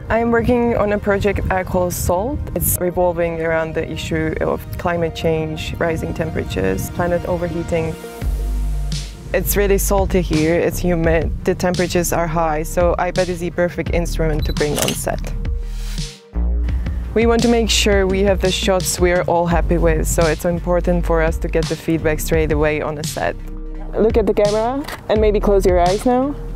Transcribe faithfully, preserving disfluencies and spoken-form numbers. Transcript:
I'm working on a project I call SALT. It's revolving around the issue of climate change, rising temperatures, planet overheating. It's really salty here, it's humid, the temperatures are high, so iPad is the perfect instrument to bring on set. We want to make sure we have the shots we're all happy with, so it's important for us to get the feedback straight away on the set. Look at the camera and maybe close your eyes now.